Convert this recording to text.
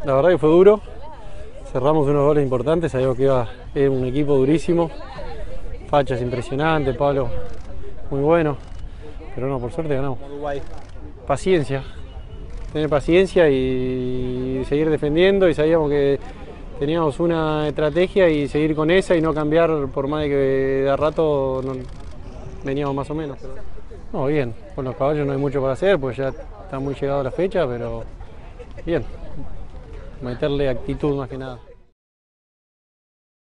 La verdad que fue duro, cerramos unos goles importantes, sabíamos que era un equipo durísimo, fachas impresionantes, Pablo muy bueno, pero no, por suerte ganamos. Paciencia, tener paciencia y seguir defendiendo, y sabíamos que teníamos una estrategia y seguir con esa y no cambiar, por más de que de rato veníamos más o menos. No, bien, con los caballos no hay mucho para hacer, pues ya está muy llegado la fecha, pero bien, meterle actitud más que nada.